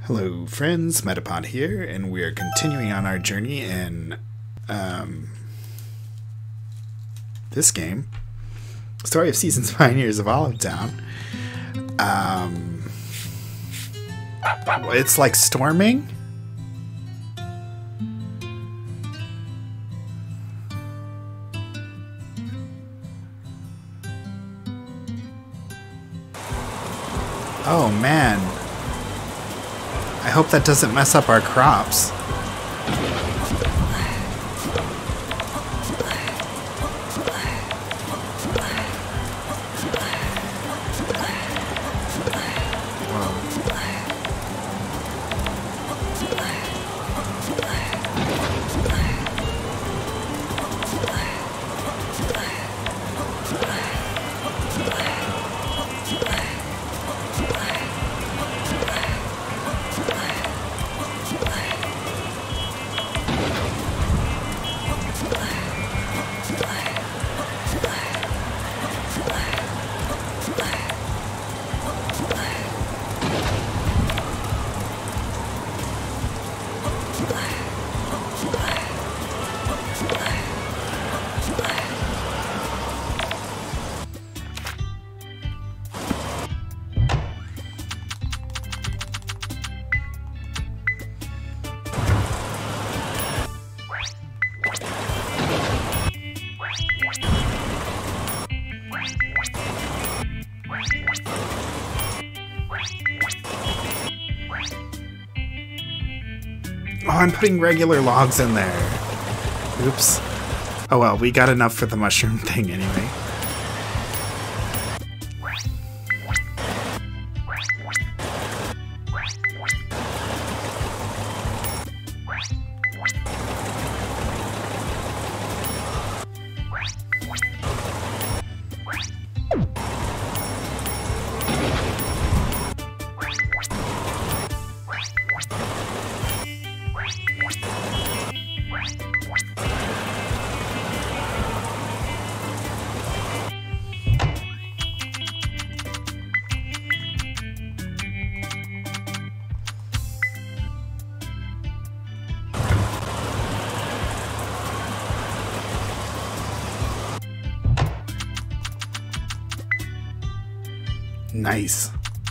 Hello friends, Metapod here, and we are continuing on our journey in this game, Story of Seasons Pioneers of Olive Town. It's like storming. Oh man. I hope that doesn't mess up our crops. Oh, I'm putting regular logs in there. Oops. Oh well, we got enough for the mushroom thing anyway. Nice.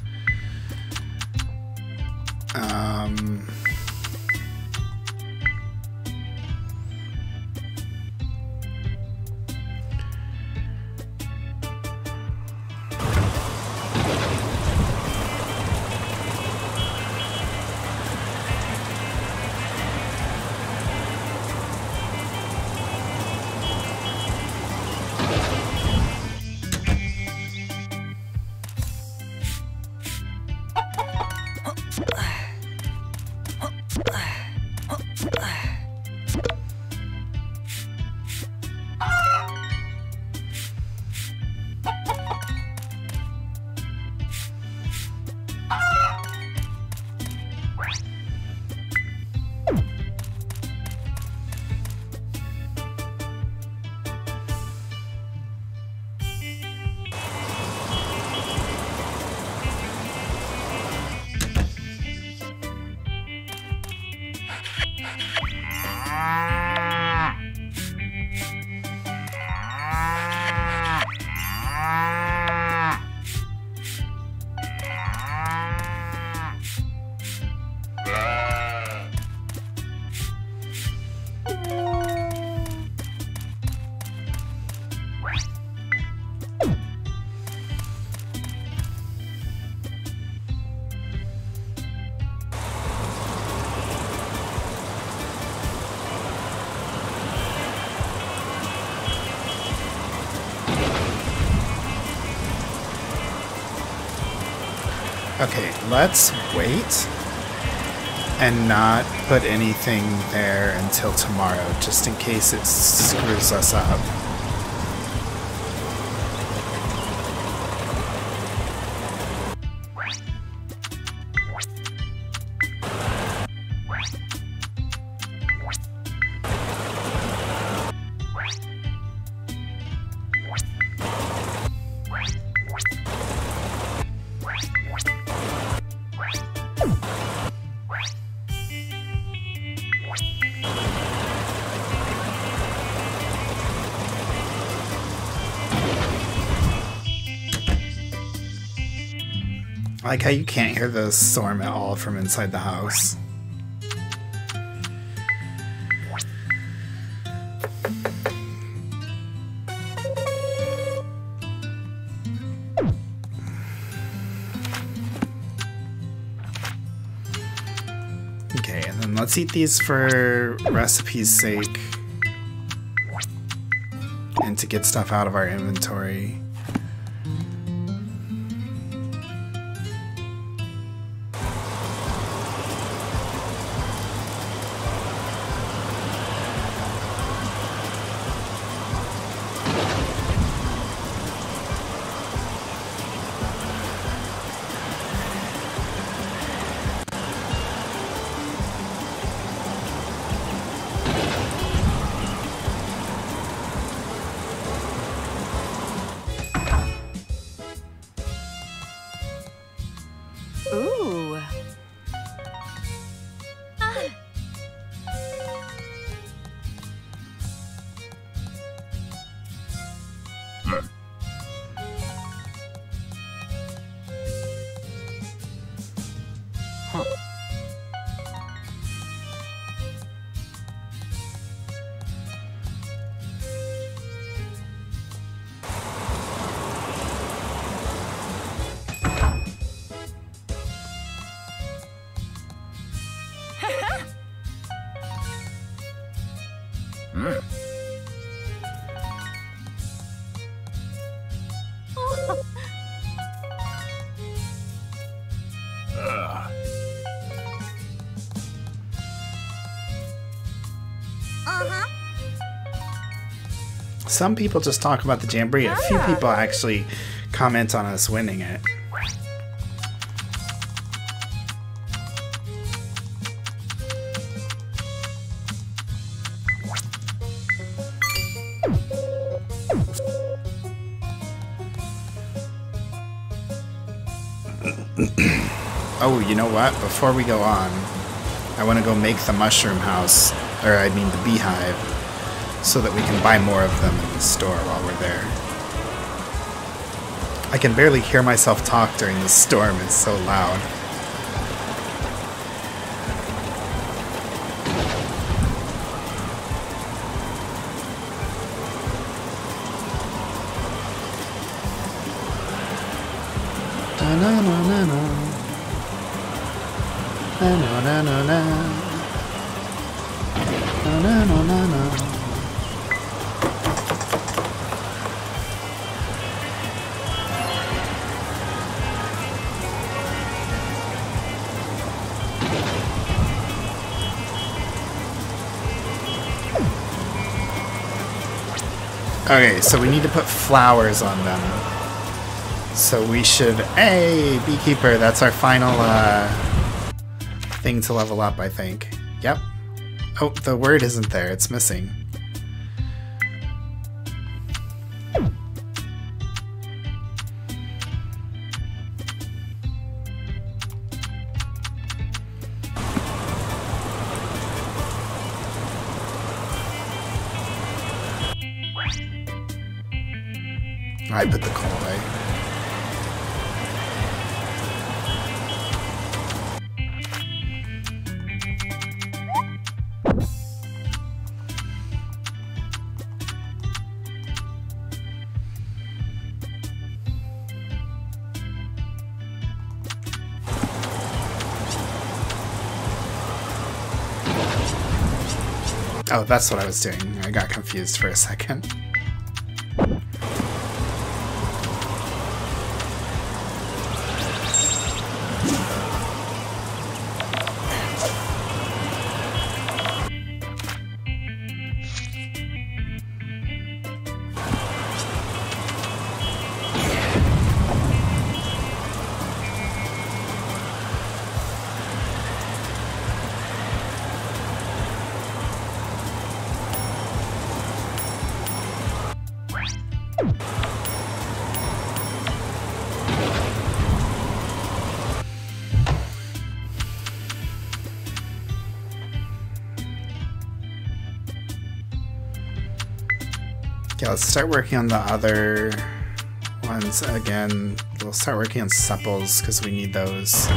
Okay, let's wait and not put anything there until tomorrow, just in case it screws us up. I like how you can't hear the storm at all from inside the house. Okay, and then let's eat these for recipe's sake. And to get stuff out of our inventory. Ooh. Some people just talk about the Jamboree. A few people actually comment on us winning it. Oh, you know what? Before we go on, I want to go make the mushroom house, or I mean the beehive, so that we can buy more of them in the store while we're there. I can barely hear myself talk during the storm, it's so loud. Okay, so we need to put flowers on them. So we should... Hey, Beekeeper, that's our final thing to level up, I think. Yep. Oh, the word isn't there. It's missing. I put the coal away. Oh, that's what I was doing. I got confused for a second. Okay, let's start working on the other ones again. we'll start working on supples because we need those.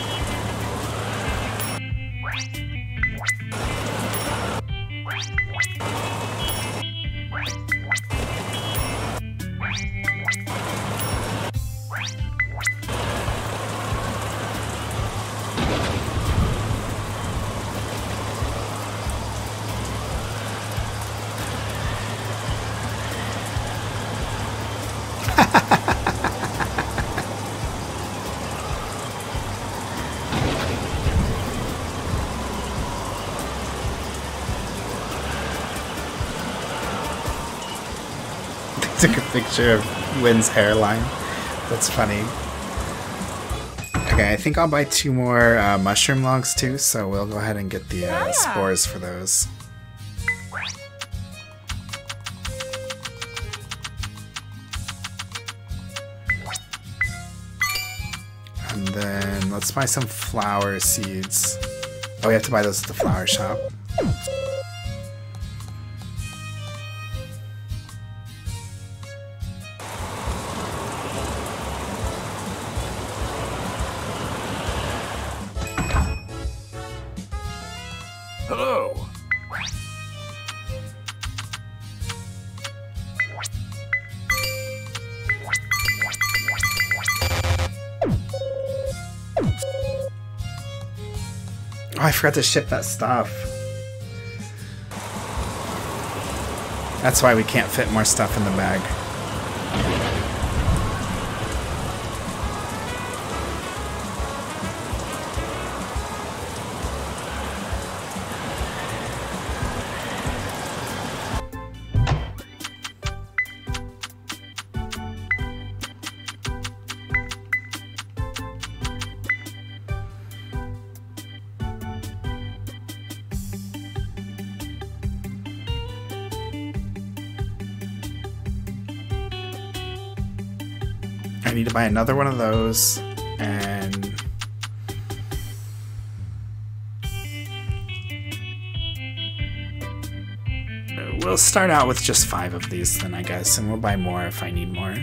Took a picture of Wynn's hairline. That's funny. Okay, I think I'll buy 2 more mushroom logs too, so we'll go ahead and get the spores for those. And then let's buy some flower seeds. Oh, we have to buy those at the flower shop. Hello. Oh, I forgot to ship that stuff. That's why we can't fit more stuff in the bag. I need to buy another one of those, and we'll start out with just 5 of these then, I guess, and we'll buy more if I need more.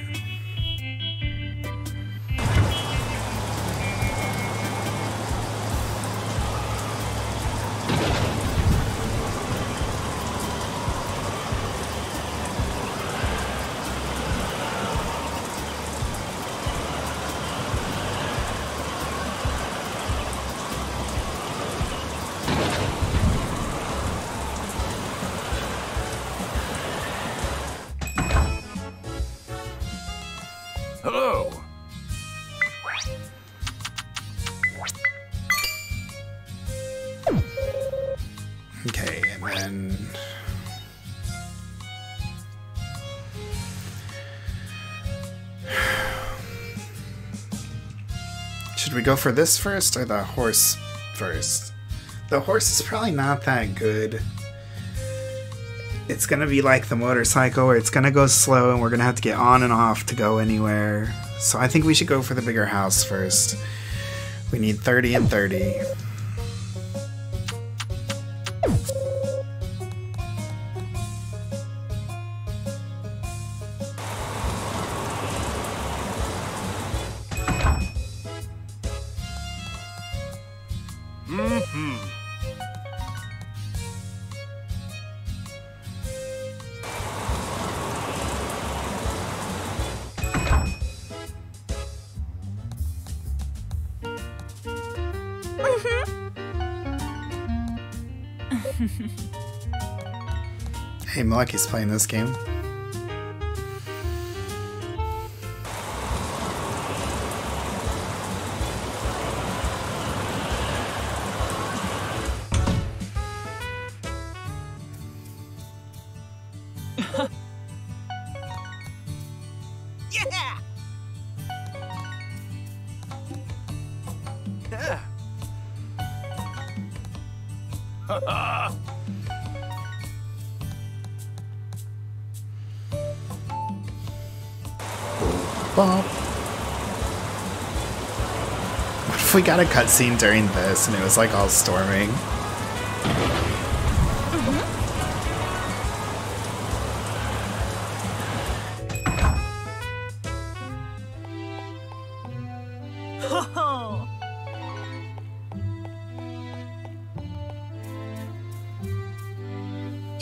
Hello. Okay, and then should we go for this first or the horse first? The horse is probably not that good. It's gonna be like the motorcycle where it's gonna go slow and we're gonna have to get on and off to go anywhere. So I think we should go for the bigger house first. We need 30 and 30. Hey, Malaki's playing this game. Yeah. Yeah. Bump. What if we got a cutscene during this and it was like all storming?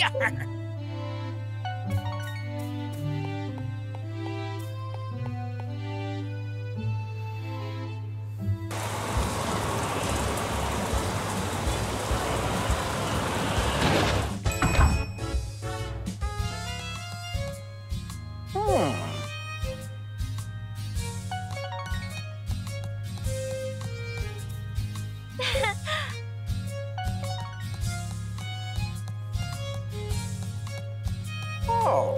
Oh.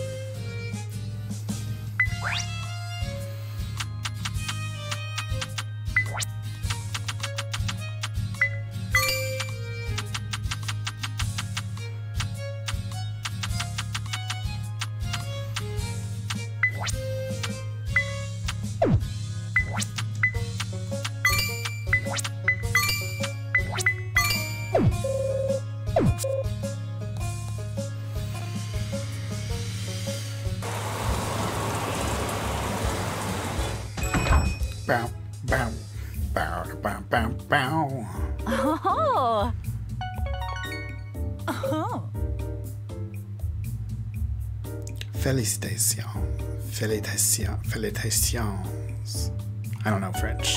Bow, bow, bow, bow, bow, bow. Oh. Oh. Félicitations. Félicitations. Félicitations. I don't know French.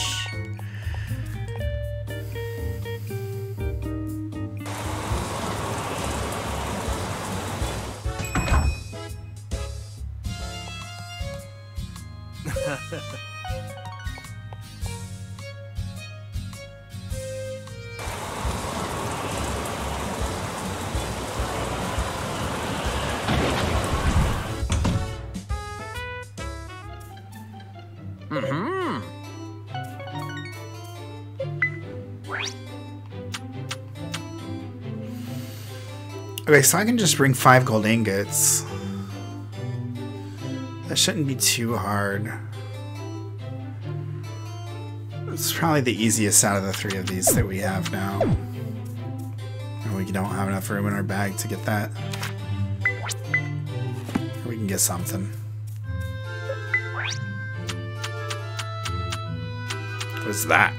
Okay, so I can just bring 5 gold ingots. That shouldn't be too hard. It's probably the easiest out of the 3 of these that we have now. And we don't have enough room in our bag to get that. Or we can get something. What's that?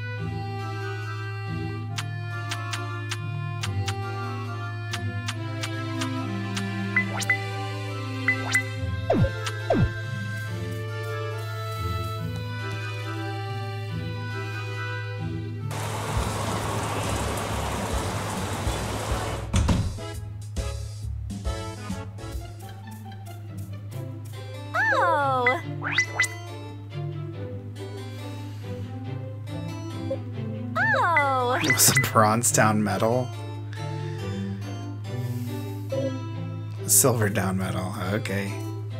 Oh. Oh. It was a bronze down medal. A silver down medal. Okay.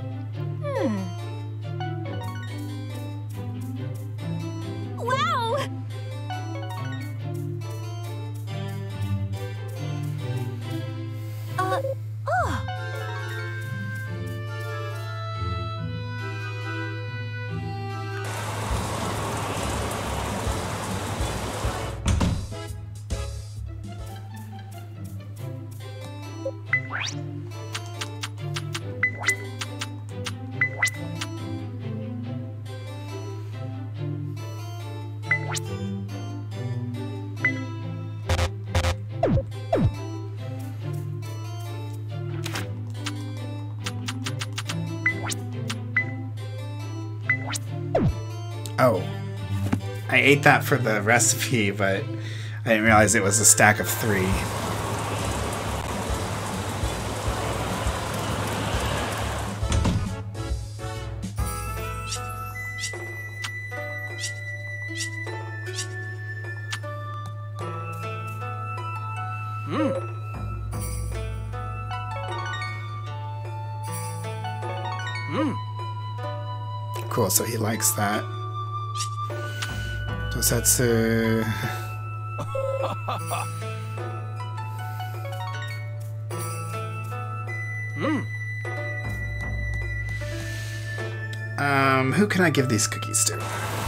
Wow. Oh. Oh. I ate that for the recipe, but I didn't realize it was a stack of 3. Cool, so he likes that. Tosetsu. Who can I give these cookies to?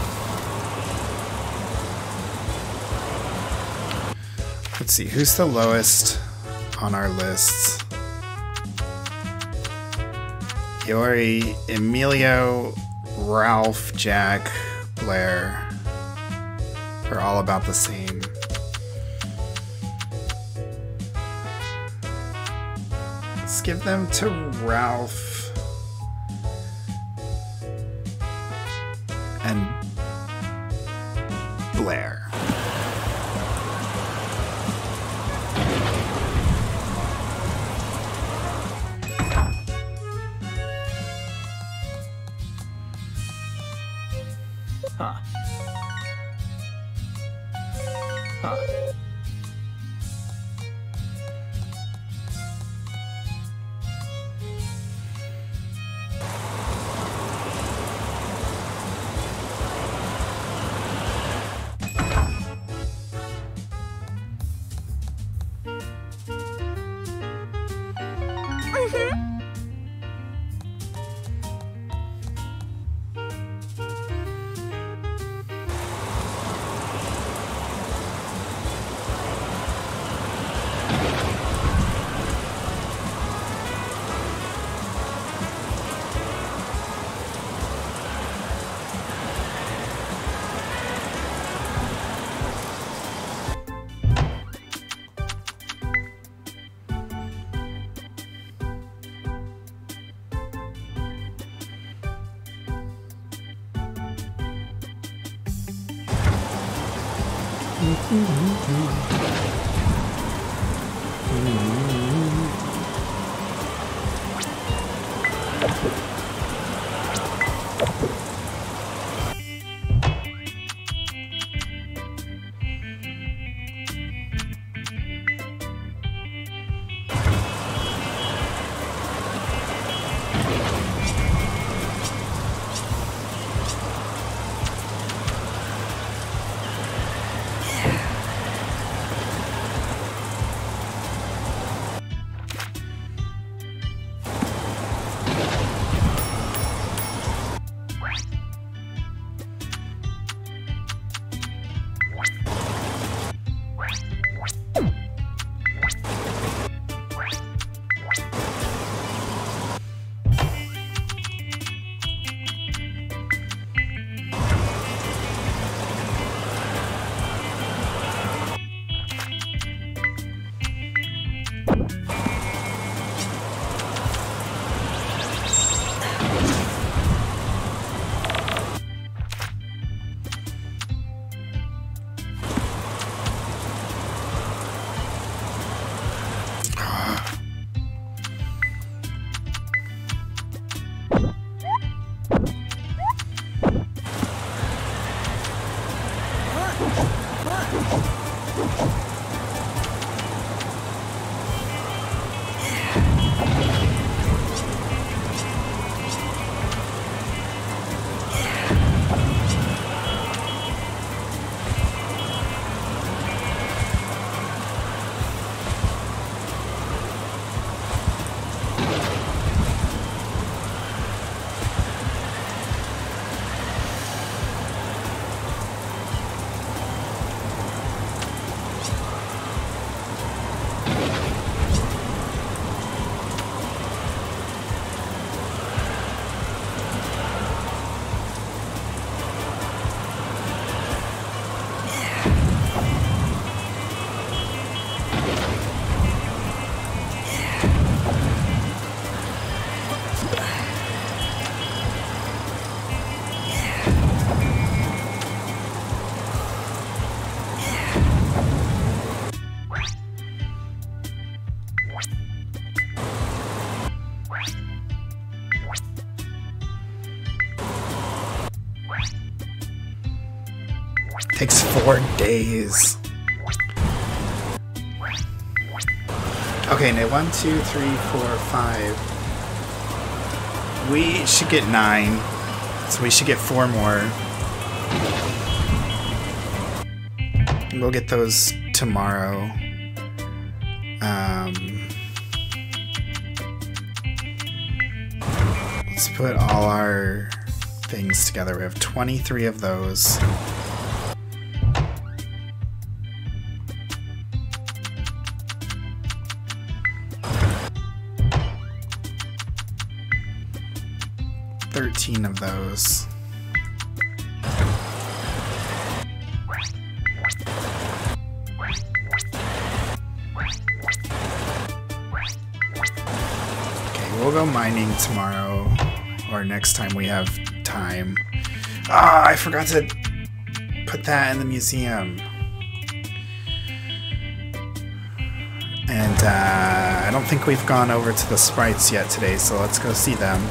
Let's see, who's the lowest on our lists? Yori, Emilio, Ralph, Jack, Blair. We're all about the same. Let's give them to Ralph. And Blair. Huh. Huh. Takes 4 days. Okay, now 1, 2, 3, 4, 5. We should get 9. So we should get 4 more. We'll get those tomorrow. Let's put all our things together. We have 23 of those. Of those. we'll go mining tomorrow or next time we have time. Ah, I forgot to put that in the museum. And I don't think we've gone over to the sprites yet today, so let's go see them.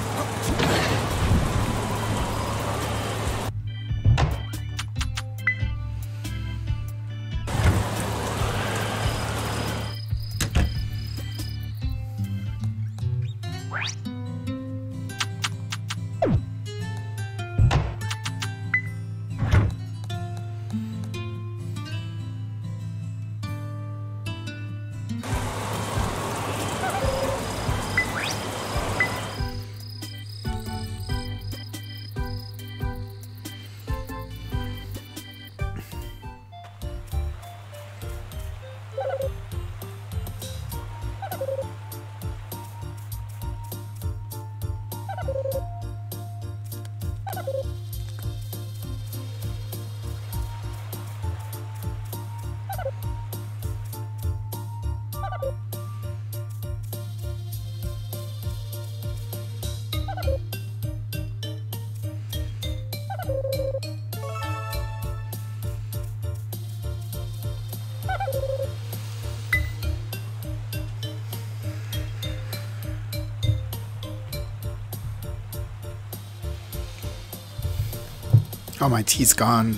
Oh, my tea's gone.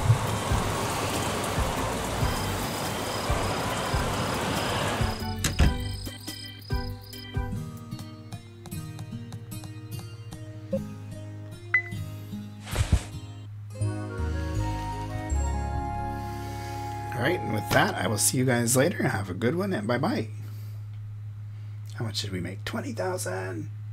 Alright, and with that, I will see you guys later. Have a good one, and bye-bye. How much did we make? 20,000!